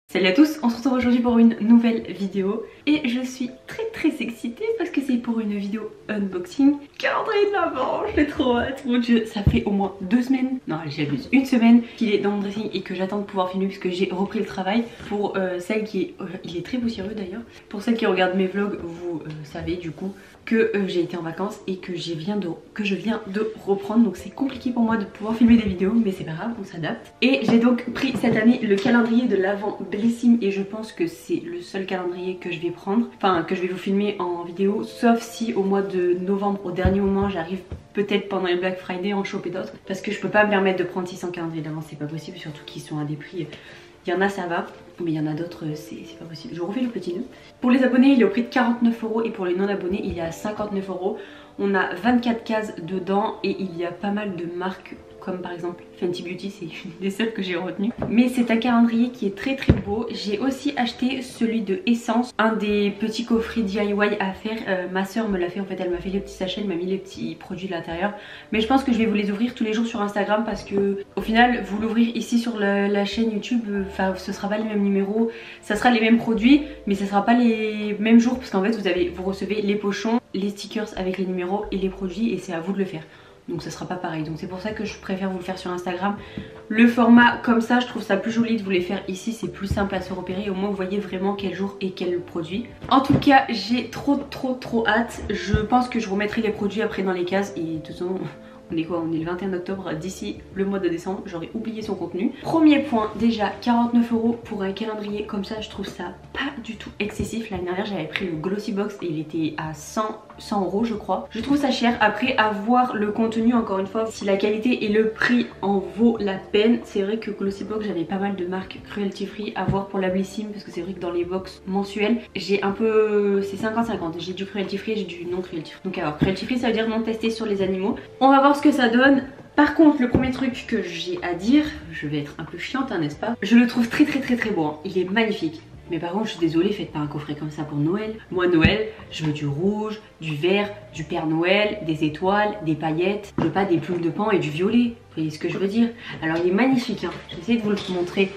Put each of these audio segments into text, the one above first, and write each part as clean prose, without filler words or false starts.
Salut à tous, on se retrouve aujourd'hui pour une nouvelle vidéo et je suis très excitée parce que c'est pour une vidéo unboxing. Calendrier de l'Avent, j'ai trop hâte, mon dieu, ça fait au moins 2 semaines, non j'abuse, une semaine qu'il est dans mon dressing et que j'attends de pouvoir filmer puisque j'ai repris le travail. Pour celle qui est, il est très poussiéreux d'ailleurs, pour celle qui regarde mes vlogs, vous savez du coup que j'ai été en vacances et que je viens de reprendre, donc c'est compliqué pour moi de pouvoir filmer des vidéos mais c'est pas grave, on s'adapte. Et j'ai donc pris cette année le calendrier de l'Avent Bellissime et je pense que c'est le seul calendrier que je vais prendre, enfin que je vais vous filmer en vidéo, sauf si au mois de novembre au dernier moment j'arrive peut-être pendant les Black Friday en choper d'autres, parce que je peux pas me permettre de prendre 600 calendriers d'avance, c'est pas possible, surtout qu'ils sont à des prix, il y en a ça va, mais il y en a d'autres c'est pas possible. Je vous refais le petit nœud. Pour les abonnés il est au prix de 49 € et pour les non abonnés il est à 59 €. On a 24 cases dedans et il y a pas mal de marques comme par exemple Fenty Beauty, c'est une des seules que j'ai retenues. Mais c'est un calendrier qui est très beau. J'ai aussi acheté celui de Essence, un des petits coffrets DIY à faire. Ma soeur me l'a fait en fait, elle m'a fait les petits sachets, elle m'a mis les petits produits de l'intérieur. Mais je pense que je vais vous les ouvrir tous les jours sur Instagram parce que au final vous l'ouvrir ici sur la chaîne YouTube, enfin ce sera pas les mêmes numéros, ça sera les mêmes produits mais ça sera pas les mêmes jours parce qu'en fait vous recevez les pochons, les stickers avec les numéros et les produits et c'est à vous de le faire. Donc ça sera pas pareil, donc c'est pour ça que je préfère vous le faire sur Instagram. Le format comme ça, je trouve ça plus joli de vous les faire ici, c'est plus simple à se repérer, au moins vous voyez vraiment quel jour et quel produit. En tout cas j'ai trop hâte, je pense que je remettrai les produits après dans les cases et de toute façon on est quoi, on est le 21 octobre, d'ici le mois de décembre j'aurais oublié son contenu. Premier point, déjà 49 € pour un calendrier comme ça, je trouve ça pas du tout excessif. L'année dernière j'avais pris le Glossy Box et il était à 100 € je crois. Je trouve ça cher, après avoir le contenu encore une fois, si la qualité et le prix en vaut la peine. C'est vrai que Glossy Box j'avais pas mal de marques cruelty free à voir pour la Bellissime parce que c'est vrai que dans les box mensuelles j'ai un peu, c'est 50-50, j'ai du cruelty free et j'ai du non cruelty free. Donc alors cruelty free ça veut dire non testé sur les animaux. On va voir ce que ça donne. Par contre le premier truc que j'ai à dire, je vais être un peu chiante hein, n'est-ce pas, je le trouve très beau hein. Il est magnifique. Mais par contre je suis désolée, faites pas un coffret comme ça pour Noël. Moi Noël, je veux du rouge, du vert, du Père Noël, des étoiles, des paillettes. Je veux pas des plumes de paon et du violet. Vous voyez ce que je veux dire? Alors il est magnifique hein. Je vais essayer de vous le montrer.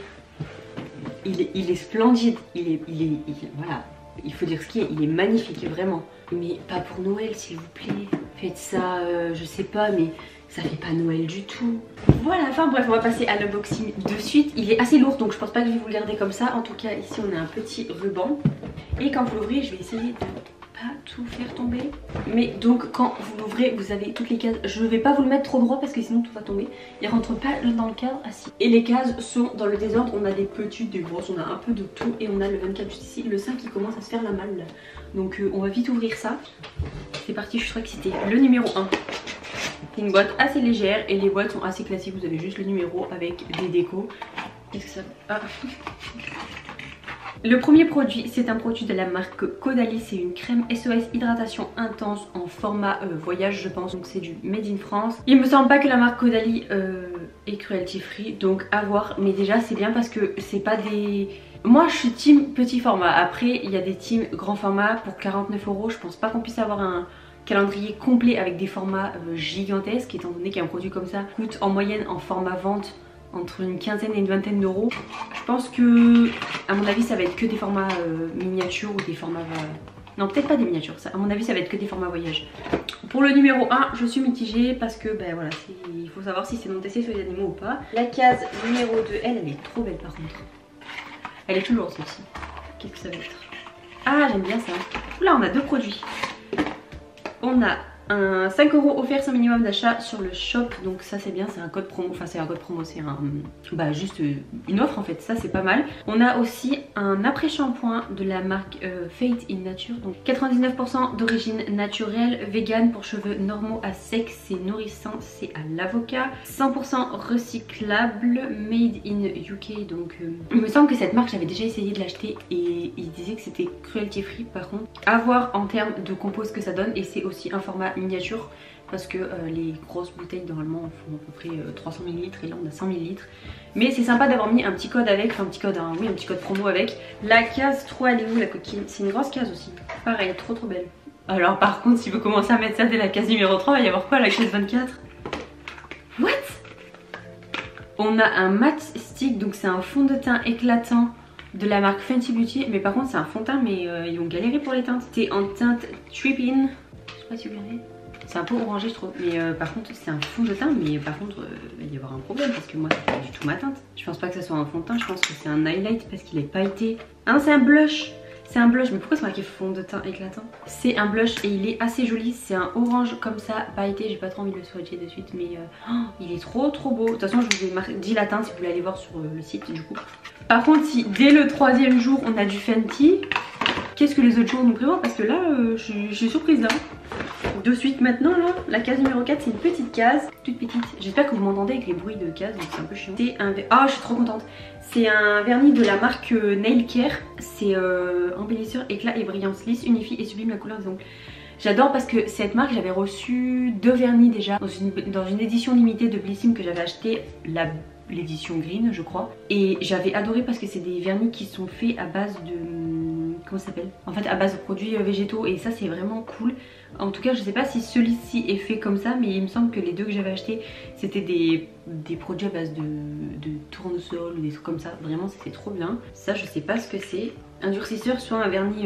Il est splendide. Voilà. Il faut dire ce qu'il est. Il est magnifique vraiment. Mais pas pour Noël s'il vous plaît. Faites ça, je sais pas mais... ça fait pas Noël du tout. Voilà, enfin bref, on va passer à l'unboxing de suite. Il est assez lourd donc je pense pas que je vais vous le garder comme ça. En tout cas ici on a un petit ruban. Et quand vous l'ouvrez, je vais essayer de pas tout faire tomber. Mais donc quand vous l'ouvrez, vous avez toutes les cases. Je vais pas vous le mettre trop droit parce que sinon tout va tomber. Il rentre pas dans le cadre, assis. Et les cases sont dans le désordre. On a des petites, des grosses, on a un peu de tout. Et on a le 24 juste ici, le 5 qui commence à se faire la malle. Donc on va vite ouvrir ça. C'est parti, je suis trop excitée. Le numéro 1. C'est une boîte assez légère et les boîtes sont assez classiques, vous avez juste le numéro avec des décos. Qu'est-ce que ça... Ah. Le premier produit, c'est un produit de la marque Caudalie, c'est une crème SOS hydratation intense en format voyage je pense, donc c'est du Made in France. Il me semble pas que la marque Caudalie est cruelty free, donc à voir, mais déjà c'est bien parce que c'est pas des... Moi je suis team petit format, après il y a des teams grand format pour 49 €, je pense pas qu'on puisse avoir un calendrier complet avec des formats gigantesques étant donné qu'un produit comme ça coûte en moyenne en format vente entre une quinzaine et une vingtaine d'euros. Je pense que à mon avis ça va être que des formats miniatures ou des formats... non peut-être pas des miniatures, ça, à mon avis ça va être que des formats voyage. Pour le numéro 1 je suis mitigée parce que ben voilà, il faut savoir si c'est non testé sur les animaux ou pas. La case numéro 2, elle est trop belle par contre. Elle est toujours celle-ci. Qu'est-ce que ça va être? Ah j'aime bien ça. Là on a deux produits. On a un 5 € offert sans minimum d'achat sur le shop, donc ça c'est bien, c'est un code promo, enfin c'est un code promo, c'est un... bah juste une offre en fait, ça c'est pas mal. On a aussi un après-shampoing de la marque Fate in Nature, donc 99% d'origine naturelle, vegan pour cheveux normaux à sec, c'est nourrissant, c'est à l'avocat, 100% recyclable, made in UK, donc il me semble que cette marque j'avais déjà essayé de l'acheter et il disait que c'était cruelty free par contre. À voir en termes de compos que ça donne et c'est aussi un format miniature parce que les grosses bouteilles normalement font à peu près 300 ml et là on a 100 ml. Mais c'est sympa d'avoir mis un petit code avec, enfin un petit code, hein, oui un petit code promo avec. La case 3 elle est où la coquine? C'est une grosse case aussi. Pareil, trop belle. Alors par contre si vous commencez à mettre ça dès la case numéro 3, il va y avoir quoi à la case 24? What? On a un matte stick, donc c'est un fond de teint éclatant de la marque Fenty Beauty. Mais par contre c'est un fond de teint, mais ils ont galéré pour les teintes. C'est en teinte Trippin. Je sais pas si vous verrez. C'est un peu orangé je trouve, mais par contre c'est un fond de teint, mais par contre il va y avoir un problème parce que moi c'est pas du tout ma teinte. Je pense pas que ça soit un fond de teint, je pense que c'est un highlight parce qu'il est pailleté. Ah non, c'est un blush. C'est un blush, mais pourquoi c'est marqué fond de teint éclatant? C'est un blush et il est assez joli, c'est un orange comme ça, pailleté. J'ai pas trop envie de le swatcher de suite, mais il est trop trop beau. De toute façon je vous ai dit la teinte si vous voulez aller voir sur le site du coup. Par contre si dès le 3e jour on a du Fenty, qu'est-ce que les autres jours nous prévoient? Parce que là je suis surprise là. De suite maintenant là, la case numéro 4 c'est une petite case, toute petite. J'espère que vous m'entendez avec les bruits de case, donc c'est un peu chiant. C'est un... Ah je suis trop contente. C'est un vernis de la marque Nail Care. C'est embellisseur, éclat et brillance lisse, unifie et sublime la couleur des ongles. J'adore parce que cette marque, j'avais reçu 2 vernis déjà dans une édition limitée de Blissim que j'avais acheté, l'édition green je crois. Et j'avais adoré parce que c'est des vernis qui sont faits à base de... Comment ça s'appelle? En fait à base de produits végétaux, et ça c'est vraiment cool. En tout cas je sais pas si celui-ci est fait comme ça, mais il me semble que les 2 que j'avais achetés c'était des produits à base de tournesol ou des trucs comme ça. Vraiment c'était trop bien. Ça je sais pas ce que c'est. Un durcisseur, soit un vernis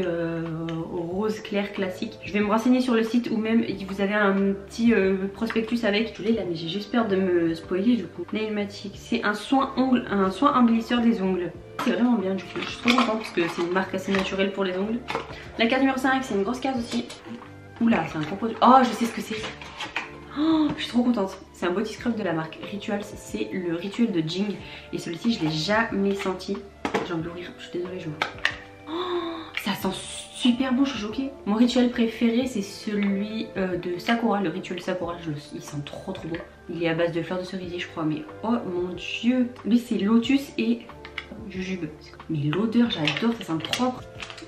rose clair classique. Je vais me renseigner sur le site, ou même vous avez un petit prospectus avec. Je l'ai là mais j'ai juste peur de me spoiler du coup. Nailmatic, c'est un soin embellisseur des ongles. C'est vraiment bien du coup, je suis trop contente parce que c'est une marque assez naturelle pour les ongles. La case numéro 5 c'est une grosse case aussi. Oula c'est un gros produit. Oh je sais ce que c'est. Oh, je suis trop contente. C'est un body scrub de la marque Rituals. C'est le Rituel de Jing. Et celui-ci je l'ai jamais senti. J'ai envie de l'ouvrir, je suis désolée, je vous... Oh, ça sent super bon, je suis choquée. Mon rituel préféré c'est celui de Sakura, le Rituel Sakura. Il sent trop trop bon. Il est à base de fleurs de cerisier je crois, mais oh mon dieu. Lui c'est lotus et jujube. Mais l'odeur j'adore, ça sent propre.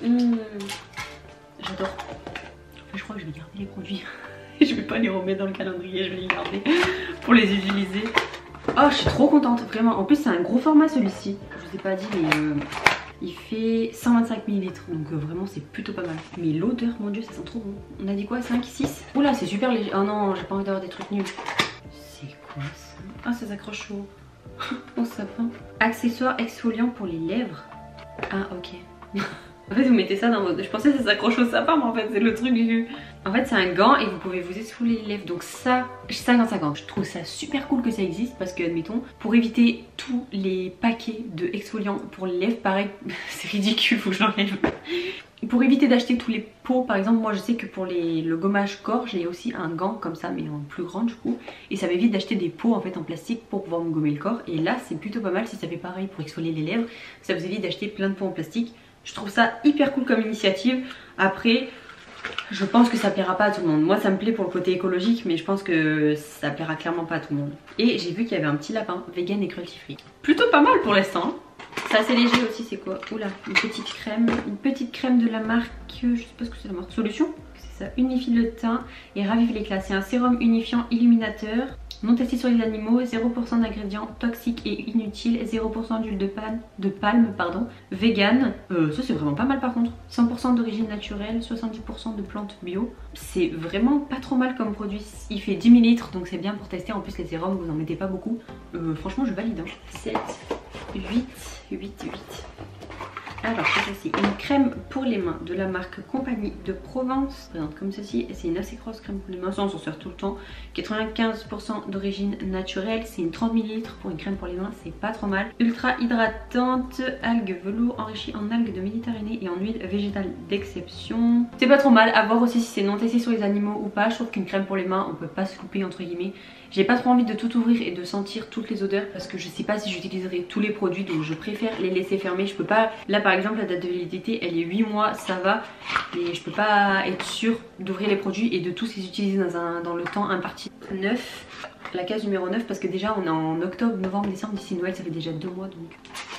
J'adore. Je crois que je vais garder les produits. Je vais pas les remettre dans le calendrier, je vais les garder pour les utiliser. Oh je suis trop contente vraiment. En plus c'est un gros format celui-ci. Je vous ai pas dit mais il fait 125 ml, donc vraiment c'est plutôt pas mal. Mais l'odeur, mon dieu, ça sent trop bon. On a dit quoi, 5, 6? Oula, c'est super léger. Oh non, j'ai pas envie d'avoir des trucs nuls. C'est quoi ça? Ah, ça s'accroche au sapin. Accessoire exfoliant pour les lèvres. Ah, ok. En fait vous mettez ça dans votre... Je pensais que ça s'accroche au sapin, mais en fait c'est le truc du... En fait c'est un gant et vous pouvez vous exfolier les lèvres. Donc ça, 50-50. Je trouve ça super cool que ça existe parce que admettons, pour éviter tous les paquets de exfoliants pour les lèvres, pareil, c'est ridicule, faut que j'enlève. Pour éviter d'acheter tous les pots, par exemple moi je sais que pour le gommage corps j'ai aussi un gant comme ça mais en plus grand du coup. Et ça m'évite d'acheter des pots en fait en plastique pour pouvoir me gommer le corps. Et là c'est plutôt pas mal si ça fait pareil pour exfolier les lèvres. Ça vous évite d'acheter plein de pots en plastique. Je trouve ça hyper cool comme initiative. Après, je pense que ça plaira pas à tout le monde. Moi ça me plaît pour le côté écologique, mais je pense que ça plaira clairement pas à tout le monde. Et j'ai vu qu'il y avait un petit lapin vegan et cruelty free. Plutôt pas mal pour l'instant. C'est assez léger aussi, c'est quoi? Oula, une petite crème de la marque, je sais pas ce que c'est la marque, Solution. C'est ça, unifie le teint et ravive l'éclat. C'est un sérum unifiant illuminateur. Non testé sur les animaux, 0% d'ingrédients toxiques et inutiles, 0% d'huile de palme, vegan. Ça c'est vraiment pas mal par contre. 100% d'origine naturelle, 70% de plantes bio. C'est vraiment pas trop mal comme produit. Il fait 10 ml donc c'est bien pour tester. En plus les sérums vous en mettez pas beaucoup. Franchement je valide. 7, 8. Alors c'est une crème pour les mains de la marque Compagnie de Provence. Présente comme ceci, et c'est une assez grosse crème pour les mains, ça on s'en sert tout le temps. 95% d'origine naturelle, c'est une 30 ml pour une crème pour les mains, c'est pas trop mal. Ultra hydratante, algues velours enrichie en algues de Méditerranée et en huile végétale d'exception. C'est pas trop mal, à voir aussi si c'est non testé sur les animaux ou pas. Je trouve qu'une crème pour les mains on peut pas se louper entre guillemets. J'ai pas trop envie de tout ouvrir et de sentir toutes les odeurs parce que je sais pas si j'utiliserai tous les produits, donc je préfère les laisser fermer. Je peux pas, là par exemple la date de validité elle est 8 mois, ça va, mais je peux pas être sûre d'ouvrir les produits et de tous les utiliser dans le temps imparti. 9, la case numéro 9 parce que déjà on est en octobre, novembre, décembre, d'ici Noël ça fait déjà 2 mois donc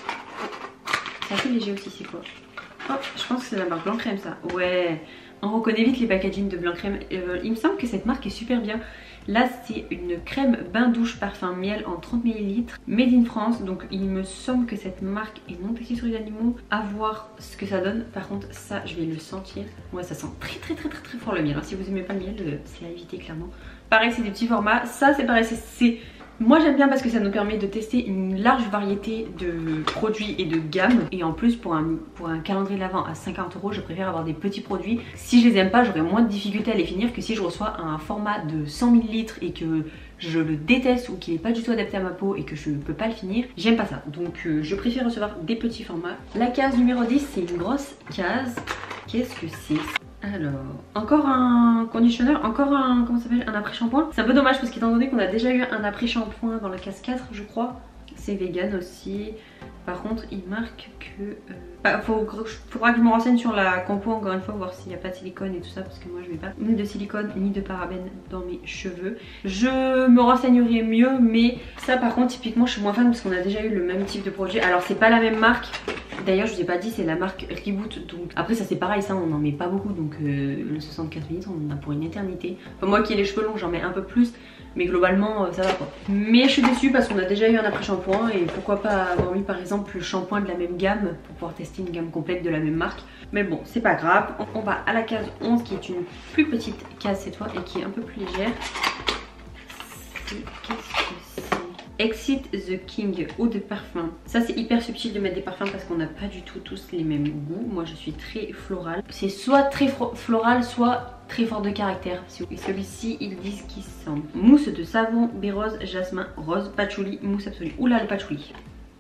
c'est assez léger aussi. C'est quoi? Oh je pense que c'est la marque Blanc Crème ça. Ouais, on reconnaît vite les packaging de Blanc Crème. Il me semble que cette marque est super bien. Là c'est une crème bain douche parfum miel en 30 ml made in France. Donc il me semble que cette marque est non testée sur les animaux. À voir ce que ça donne. Par contre ça je vais le sentir. Ouais ça sent très fort le miel. Si vous aimez pas le miel c'est à éviter clairement. Pareil c'est des petits formats. Ça c'est pareil, c'est Moi j'aime bien parce que ça nous permet de tester une large variété de produits et de gammes. Et en plus pour un calendrier de l'Avent à 50 €, je préfère avoir des petits produits. Si je les aime pas, j'aurai moins de difficultés à les finir que si je reçois un format de 100 ml et que je le déteste ou qu'il n'est pas du tout adapté à ma peau et que je ne peux pas le finir. J'aime pas ça. Donc je préfère recevoir des petits formats. La case numéro 10, c'est une grosse case. Qu'est-ce que c'est? Alors, encore un conditionneur, encore un, comment ça s'appelle, un après-shampoing. C'est un peu dommage parce qu'étant donné qu'on a déjà eu un après-shampoing dans la case 4 je crois. C'est vegan aussi. Par contre il marque que... faudra que je me renseigne sur la compo encore une fois, voir s'il n'y a pas de silicone et tout ça, parce que moi je mets pas ni de silicone ni de parabènes dans mes cheveux. Je me renseignerai mieux, mais ça par contre typiquement je suis moins fan parce qu'on a déjà eu le même type de produit. Alors c'est pas la même marque, d'ailleurs je vous ai pas dit, c'est la marque Reboot. Donc après ça c'est pareil, ça on en met pas beaucoup, donc le 64 ml on en a pour une éternité. Enfin, moi qui ai les cheveux longs j'en mets un peu plus, mais globalement ça va quoi. Mais je suis déçue parce qu'on a déjà eu un après shampoing et pourquoi pas avoir mis par exemple le shampoing de la même gamme pour pouvoir tester une gamme complète de la même marque. Mais bon c'est pas grave. On va à la case 11 qui est une plus petite case cette fois et qui est un peu plus légère. Qu'est-ce que c'est? Exit the King, eau de parfum. Ça c'est hyper subtil de mettre des parfums parce qu'on n'a pas du tout tous les mêmes goûts. Moi je suis très florale. C'est soit très floral soit très fort de caractère. Et celui-ci ils disent qu'il sent mousse de savon, baie rose, jasmin, rose, patchouli, mousse absolue. Oula le patchouli.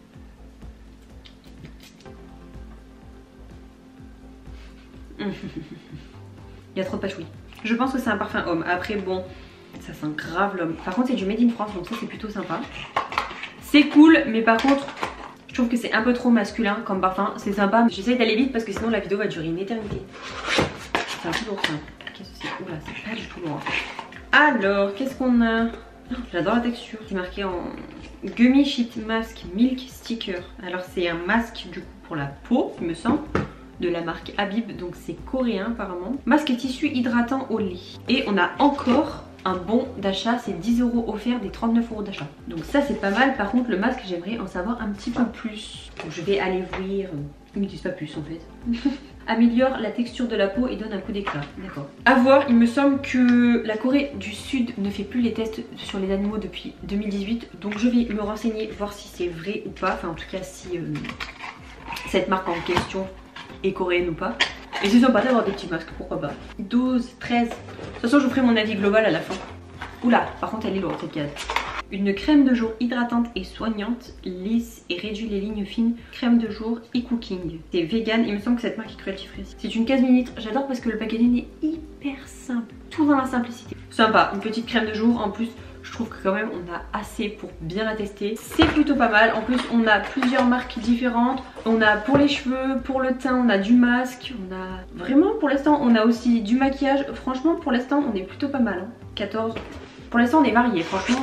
Il y a trop de patchouli. Je pense que c'est un parfum homme. Après bon, ça sent grave l'homme. Par contre c'est du Made in France, donc ça c'est plutôt sympa. C'est cool, mais par contre je trouve que c'est un peu trop masculin comme parfum. C'est sympa, mais j'essaye d'aller vite parce que sinon la vidéo va durer une éternité. C'est un peu lourd ça. Qu'est-ce que c'est? Oula, c'est pas du tout lourd. Alors, qu'est-ce qu'on a? J'adore la texture. C'est marqué en Gummy Sheet Mask Milk Sticker. Alors c'est un masque du coup pour la peau, il me semble, de la marque Habib, donc c'est coréen apparemment. Masque tissu hydratant au lait. Et on a encore un bon d'achat, c'est 10 € offert des 39 € d'achat. Donc ça c'est pas mal. Par contre le masque j'aimerais en savoir un petit peu plus. Donc je vais aller ouvrir. Ils me disent pas plus en fait. Améliore la texture de la peau et donne un coup d'éclat. D'accord. À voir, il me semble que la Corée du Sud ne fait plus les tests sur les animaux depuis 2018. Donc je vais me renseigner, voir si c'est vrai ou pas. Enfin en tout cas si cette marque en question est coréenne ou pas. Et si ils sont pas d'avoir des petits masques, pourquoi pas. 12, 13. De toute façon je vous ferai mon avis global à la fin. Oula, par contre elle est lourde cette case. Une crème de jour hydratante et soignante, lisse et réduit les lignes fines. Crème de jour e-cooking. C'est vegan, il me semble que cette marque est Cruelty Free. C'est une 15 ml, j'adore parce que le packaging est hyper simple. Tout dans la simplicité. Sympa, une petite crème de jour. En plus je trouve que quand même on a assez pour bien la tester. C'est plutôt pas mal. En plus on a plusieurs marques différentes. On a pour les cheveux, pour le teint, on a du masque. On a vraiment pour l'instant on a aussi du maquillage. Franchement pour l'instant on est plutôt pas mal. 14. Pour l'instant on est varié franchement.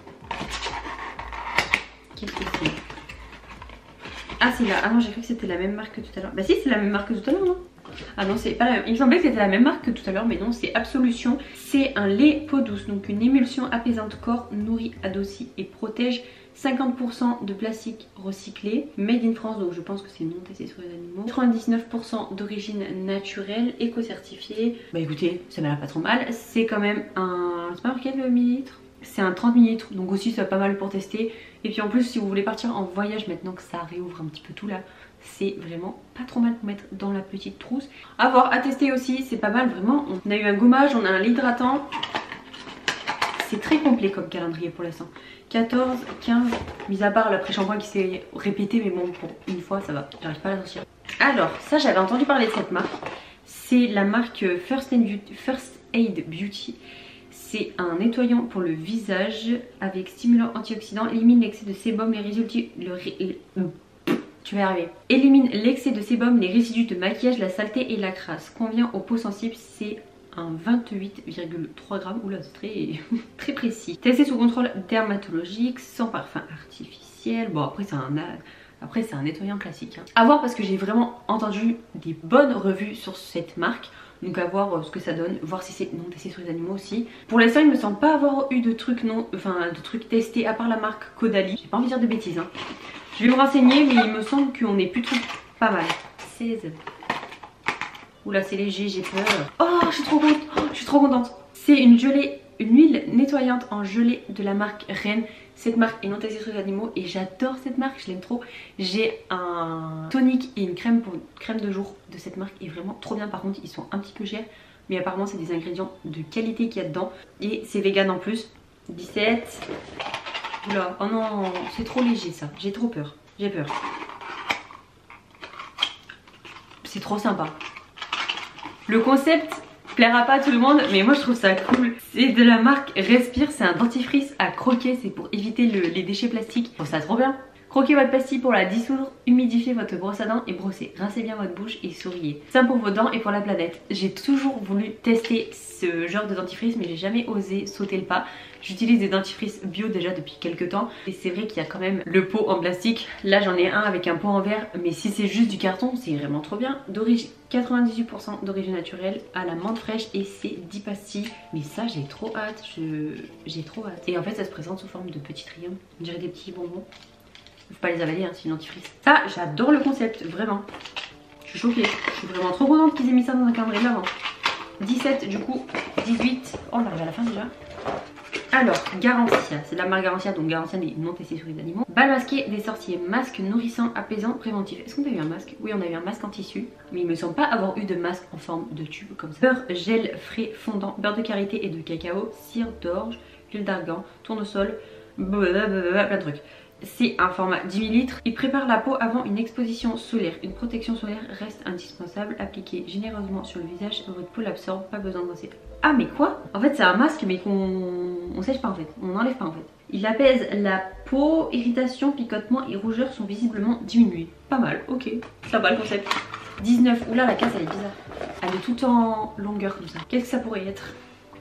Qu'est-ce que c'est? Ah c'est là. Ah non j'ai cru que c'était la même marque que tout à l'heure. Bah si c'est la même marque que tout à l'heure non? Ah non c'est pas la même. Il me semblait que c'était la même marque que tout à l'heure mais non c'est Absolution. C'est un lait peau douce, donc une émulsion apaisante corps, nourrit, adoucit et protège. 50% de plastique recyclé, made in France, donc je pense que c'est non testé sur les animaux. 99% d'origine naturelle, éco-certifié. Bah écoutez, ça m'a l'air pas trop mal. C'est quand même un... c'est pas marqué le millilitre? C'est un 30 ml, donc aussi ça va pas mal pour tester. Et puis en plus si vous voulez partir en voyage maintenant que ça réouvre un petit peu tout là, c'est vraiment pas trop mal pour mettre dans la petite trousse. À voir, à tester aussi, c'est pas mal vraiment. On a eu un gommage, on a un lait hydratant. C'est très complet comme calendrier pour l'instant. 14, 15, mis à part l'après-shampoing qui s'est répété, mais bon pour une fois ça va, j'arrive pas à la sortir. Alors ça j'avais entendu parler de cette marque. C'est la marque First Aid Beauty. C'est un nettoyant pour le visage avec stimulant antioxydant, élimine l'excès de sébum, les résidus... Tu vas y arriver. Élimine l'excès de sébum, les résidus de maquillage, la saleté et la crasse. Convient aux peaux sensibles, c'est un 28,3 grammes. Oula, c'est très, très précis. Testé sous contrôle dermatologique, sans parfum artificiel. Bon, après, c'est un nettoyant classique. Hein. À voir parce que j'ai vraiment entendu des bonnes revues sur cette marque. Donc à voir ce que ça donne, voir si c'est non testé sur les animaux aussi. Pour l'instant il me semble pas avoir eu de trucs de trucs testés à part la marque Caudalie. J'ai pas envie de dire de bêtises hein. Je vais me renseigner mais il me semble qu'on est plutôt pas mal. 16. Oula c'est léger, j'ai peur. Oh je suis trop contente, C'est une huile nettoyante en gelée de la marque Rennes. Cette marque est non testée sur les animaux et j'adore cette marque, je l'aime trop. J'ai un tonique et une crème pour crème de jour de cette marque et vraiment trop bien. Par contre ils sont un petit peu chers mais apparemment c'est des ingrédients de qualité qu'il y a dedans et c'est vegan en plus. 17. Oula, oh non, c'est trop léger ça, j'ai trop peur, j'ai peur. C'est trop sympa. Le concept plaira pas à tout le monde mais moi je trouve ça cool. C'est de la marque Respire, c'est un dentifrice à croquer, c'est pour éviter les déchets plastiques. Je trouve ça trop bien. Croquez votre pastille pour la dissoudre, humidifiez votre brosse à dents et brossez. Rincez bien votre bouche et souriez. C'est pour vos dents et pour la planète. J'ai toujours voulu tester ce genre de dentifrice mais j'ai jamais osé sauter le pas. J'utilise des dentifrices bio déjà depuis quelques temps et c'est vrai qu'il y a quand même le pot en plastique. Là j'en ai un avec un pot en verre mais si c'est juste du carton c'est vraiment trop bien. D'origine 98% d'origine naturelle à la menthe fraîche et c'est 10 pastilles. Mais ça j'ai trop hâte, j'ai trop hâte. Et en fait ça se présente sous forme de petits triangles, on dirait des petits bonbons. Faut pas les avaler hein, c'est une dentifrice. Ça j'adore le concept, vraiment. Je suis choquée, je suis vraiment trop contente qu'ils aient mis ça dans un calendrier de l'avant. 17 du coup, 18, oh on arrive à la fin déjà. Alors, Garantia, c'est de la marque Garantia, donc Garantia n'est non testée sur les animaux. Bal masqué des sorciers, masque nourrissant, apaisant, préventif. Est-ce qu'on a eu un masque? Oui, on a eu un masque en tissu, mais il me semble pas avoir eu de masque en forme de tube comme ça. Beurre, gel, frais, fondant, beurre de karité et de cacao, cire d'orge, huile d'argan, tournesol, blablabla, plein de trucs. C'est un format 10 ml. Il prépare la peau avant une exposition solaire. Une protection solaire reste indispensable. Appliquez généreusement sur le visage, votre peau l'absorbe, pas besoin de brosser. Ah mais quoi? En fait c'est un masque mais qu'on sèche pas en fait, on n'enlève pas en fait. Il apaise la peau, irritation, picotement et rougeur sont visiblement diminuées. Pas mal, ok, ça va le concept. 19, oula la case elle est bizarre. Elle est tout en longueur comme ça. Qu'est-ce que ça pourrait être?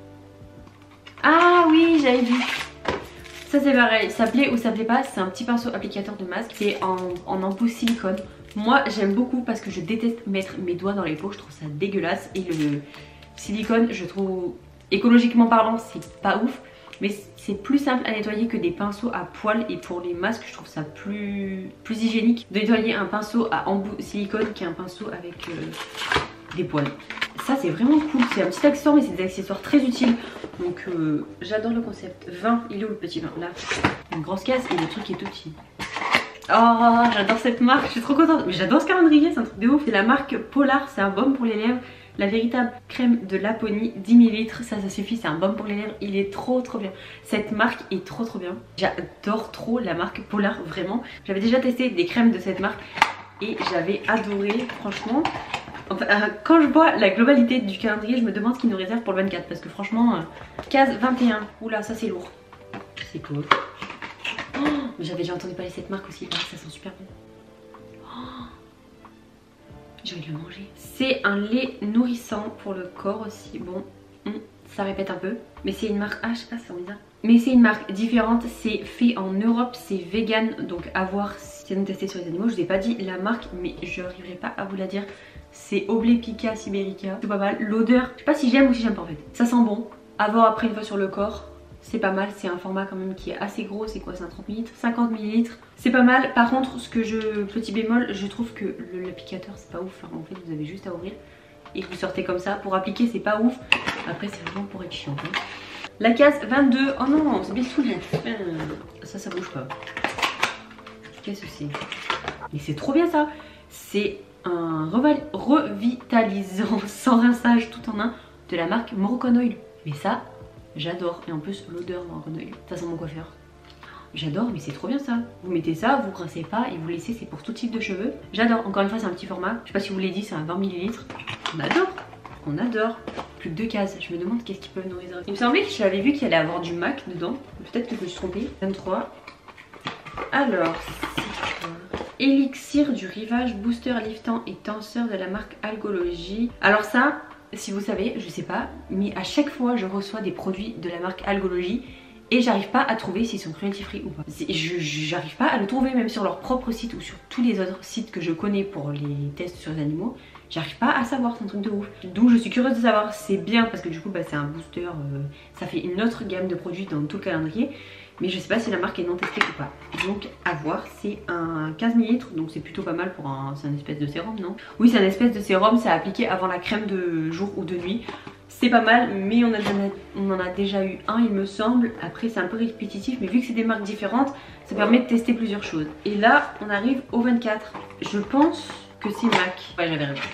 Ah oui j'avais vu. Ça c'est pareil, ça plaît ou ça plaît pas, c'est un petit pinceau applicateur de masque. C'est en embout silicone. Moi j'aime beaucoup parce que je déteste mettre mes doigts dans les peaux, je trouve ça dégueulasse. Et le silicone je trouve écologiquement parlant c'est pas ouf. Mais c'est plus simple à nettoyer que des pinceaux à poils. Et pour les masques je trouve ça plus hygiénique de nettoyer un pinceau à embout silicone qu'un pinceau avec des poils. Ça c'est vraiment cool, c'est un petit accessoire mais c'est des accessoires très utiles. Donc j'adore le concept. 20, il est où le petit 20? Là, une grosse casse et le truc est tout petit. Oh j'adore cette marque, je suis trop contente. Mais j'adore ce calendrier, c'est un truc de ouf. C'est la marque Polar, c'est un baume pour les lèvres. La véritable crème de Laponie, 10 ml, ça suffit, c'est un baume pour les lèvres, il est trop bien. Cette marque est trop bien. J'adore trop la marque Polar, vraiment. J'avais déjà testé des crèmes de cette marque et j'avais adoré, franchement. Enfin, quand je vois la globalité du calendrier, je me demande ce qu'il nous réserve pour le 24 parce que franchement, case 21, oula ça c'est lourd. C'est cool. Oh, j'avais déjà entendu parler de cette marque aussi, ça sent super bon. Oh, j'ai envie de le manger. C'est un lait nourrissant pour le corps aussi. Bon, ça répète un peu. Mais c'est une marque, ah je sais pas, c'est bizarre. Mais c'est une marque différente, c'est fait en Europe, c'est vegan. Donc à voir si c'est non testé sur les animaux. Je vous ai pas dit la marque mais je n'arriverai pas à vous la dire. C'est Oblepica Siberica, c'est pas mal. L'odeur, je sais pas si j'aime ou si j'aime pas en fait. Ça sent bon, à voir après une fois sur le corps. C'est pas mal, c'est un format quand même qui est assez gros. C'est quoi, c'est un 30 ml, 50 ml. C'est pas mal, par contre petit bémol, je trouve que l'applicateur c'est pas ouf. En fait vous avez juste à ouvrir et vous sortez comme ça. Pour appliquer c'est pas ouf, après c'est vraiment pour être chiant hein. La case 22, oh non c'est bien saoulant. Ça bouge pas. Qu'est-ce que c'est? Mais c'est trop bien ça. C'est un revitalisant sans rinçage tout en un de la marque Moroccan Oil. Mais ça j'adore, et en plus l'odeur Moroccan Oil, ça sent mon coiffeur. J'adore, mais c'est trop bien ça. Vous mettez ça, vous rincez pas et vous laissez, c'est pour tout type de cheveux. J'adore, encore une fois c'est un petit format, je sais pas si vous l'avez dit, c'est un 20 ml. On adore. Plus que 2 cases, je me demande qu'est-ce qu'ils peuvent nous réserver. Il me semblait que j'avais vu qu'il allait avoir du MAC dedans, peut-être que je me suis trompée. 23. Alors, Élixir du rivage, booster liftant et tenseur de la marque Algologie. Alors ça, si vous savez, je sais pas, mais à chaque fois je reçois des produits de la marque Algologie et j'arrive pas à trouver s'ils sont cruelty free ou pas. J'arrive pas à le trouver même sur leur propre site ou sur tous les autres sites que je connais pour les tests sur les animaux. J'arrive pas à savoir, c'est un truc de ouf. Donc je suis curieuse de savoir, c'est bien parce que du coup c'est un booster, ça fait une autre gamme de produits dans tout le calendrier. Mais je sais pas si la marque est non testée ou pas. Donc à voir, c'est un 15 ml, donc c'est plutôt pas mal pour un... C'est un espèce de sérum, non? Oui, c'est un espèce de sérum, c'est appliqué avant la crème de jour ou de nuit. c'est pas mal, mais on en a déjà eu un il me semble. Après c'est un peu répétitif, mais vu que c'est des marques différentes, ça permet de tester plusieurs choses. Et là on arrive au 24. Je pense que c'est MAC. Ouais, j'avais raison.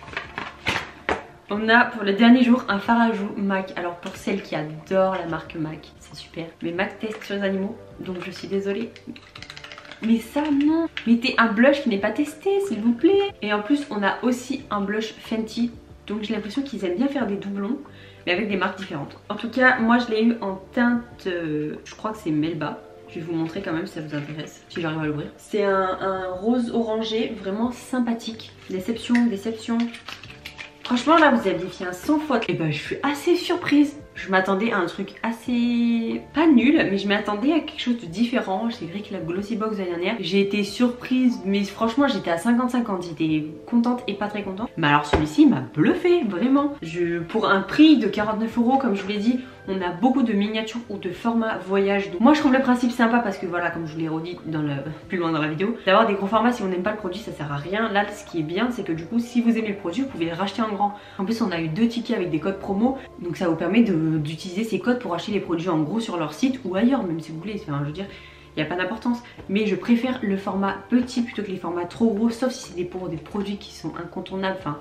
On a pour le dernier jour un fard à joues MAC. Alors pour celles qui adorent la marque MAC, c'est super. Mais MAC teste sur les animaux, donc je suis désolée. Mais ça non. Mettez un blush qui n'est pas testé s'il vous plaît. Et en plus on a aussi un blush Fenty. Donc j'ai l'impression qu'ils aiment bien faire des doublons, mais avec des marques différentes. En tout cas moi je l'ai eu en teinte, je crois que c'est Melba. Je vais vous montrer quand même si ça vous intéresse, si j'arrive à l'ouvrir. C'est un rose orangé vraiment sympathique. Déception, déception. Franchement là vous aviez fait un sans faute. Et ben je suis assez surprise. Je m'attendais à un truc assez... pas nul, mais je m'attendais à quelque chose de différent. C'est vrai que la Glossy Box de la dernière, j'ai été surprise, mais franchement j'étais à 50-50. J'étais contente et pas très contente. Mais alors celui-ci m'a bluffé, vraiment. Pour un prix de 49 € comme je vous l'ai dit, on a beaucoup de miniatures ou de format voyage. Donc moi je trouve le principe sympa parce que voilà, comme je vous l'ai redit plus loin dans la vidéo, d'avoir des gros formats si on n'aime pas le produit ça sert à rien. Là ce qui est bien c'est que du coup si vous aimez le produit vous pouvez le racheter en grand. En plus on a eu 2 tickets avec des codes promo, donc ça vous permet d'utiliser ces codes pour acheter les produits en gros sur leur site ou ailleurs même si vous voulez. Enfin, je veux dire, il n'y a pas d'importance, mais je préfère le format petit plutôt que les formats trop gros, sauf si c'est pour des produits qui sont incontournables. Enfin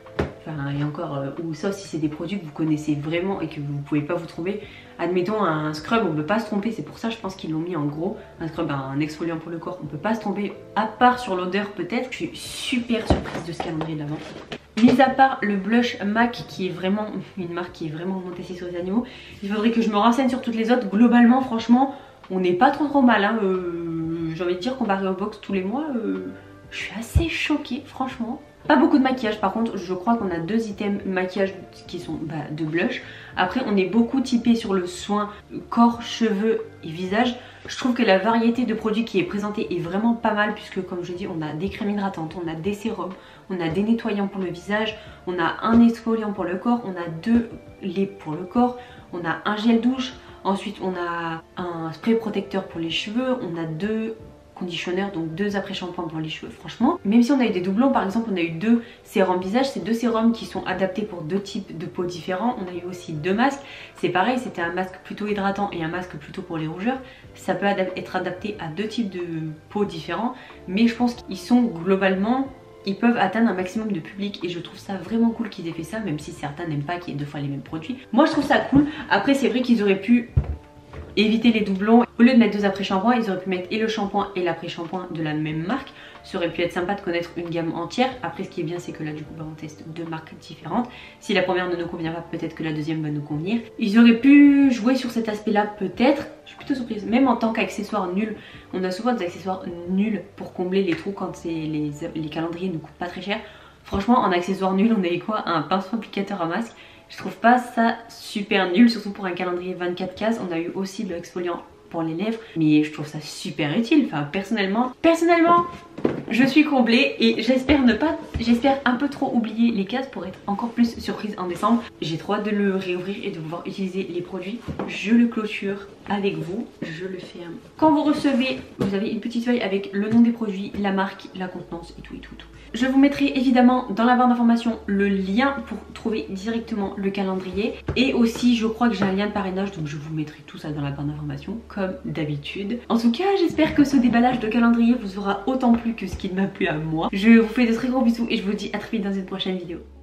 et encore, ou sauf si c'est des produits que vous connaissez vraiment et que vous pouvez pas vous tromper. Admettons un scrub, on peut pas se tromper, c'est pour ça je pense qu'ils l'ont mis en gros. Un scrub, un exfoliant pour le corps, on peut pas se tromper, à part sur l'odeur peut-être. Je suis super surprise de ce calendrier de l'avant. Mis à part le blush MAC qui est vraiment une marque qui est vraiment testée sur les animaux, il faudrait que je me renseigne sur toutes les autres. Globalement franchement on n'est pas trop mal hein. J'ai envie de dire comparé au box tous les mois, je suis assez choquée franchement. Pas beaucoup de maquillage par contre, je crois qu'on a 2 items maquillage qui sont de blush. Après on est beaucoup typé sur le soin corps, cheveux et visage. Je trouve que la variété de produits qui est présentée est vraiment pas mal puisque comme je dis on a des crèmes hydratantes, on a des sérums, on a des nettoyants pour le visage, on a un exfoliant pour le corps, on a 2 laits pour le corps, on a un gel douche, ensuite on a un spray protecteur pour les cheveux, on a 2 conditionneur, donc 2 après-shampoings pour les cheveux. Franchement, même si on a eu des doublons, par exemple on a eu 2 sérums visage, c'est 2 sérums qui sont adaptés pour 2 types de peau différents. On a eu aussi 2 masques, c'est pareil, c'était un masque plutôt hydratant et un masque plutôt pour les rougeurs. Ça peut être adapté à 2 types de peau différents, mais je pense qu'ils sont globalement, ils peuvent atteindre un maximum de public et je trouve ça vraiment cool qu'ils aient fait ça, même si certains n'aiment pas qu'il y ait 2 fois les mêmes produits. Moi je trouve ça cool. Après c'est vrai qu'ils auraient pu éviter les doublons. Au lieu de mettre 2 après-shampoings, ils auraient pu mettre et le shampoing et l'après-shampoing de la même marque. Ça aurait pu être sympa de connaître une gamme entière. Après ce qui est bien c'est que là du coup on teste 2 marques différentes. Si la première ne nous convient pas, peut-être que la deuxième va nous convenir. Ils auraient pu jouer sur cet aspect là peut-être. Je suis plutôt surprise. Même en tant qu'accessoire nul, on a souvent des accessoires nuls pour combler les trous quand les calendriers ne coûtent pas très cher. Franchement en accessoire nul on avait quoi? Un pinceau applicateur à masque. Je trouve pas ça super nul, surtout pour un calendrier 24 cases. On a eu aussi le exfoliant pour les lèvres, mais je trouve ça super utile. Enfin personnellement, je suis comblée et j'espère un peu trop oublier les cases pour être encore plus surprise en décembre. J'ai trop hâte de le réouvrir et de pouvoir utiliser les produits. Je le clôture avec vous, je le ferme. Quand vous recevez, vous avez une petite feuille avec le nom des produits, la marque, la contenance et tout. Je vous mettrai évidemment dans la barre d'information le lien pour trouver directement le calendrier. Et aussi je crois que j'ai un lien de parrainage, donc je vous mettrai tout ça dans la barre d'information comme d'habitude. En tout cas j'espère que ce déballage de calendrier vous aura autant plu que ce qu'il m'a plu à moi. Je vous fais de très gros bisous et je vous dis à très vite dans une prochaine vidéo.